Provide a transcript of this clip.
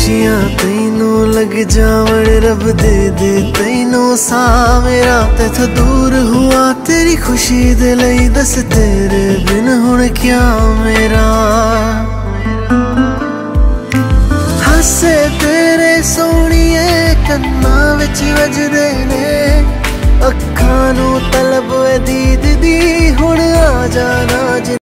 खुशियां तैनू लग जावण, रब दे दे तैनू सा मेरा। तैथों दूर हुआ तेरी खुशी दे लई, दस तेरे बिन हुण क्या मेरा। हासे तेरे सोहणिए कन्ना विच वजदे ने, अखां नू तलब दीद दी हुण आ जाना।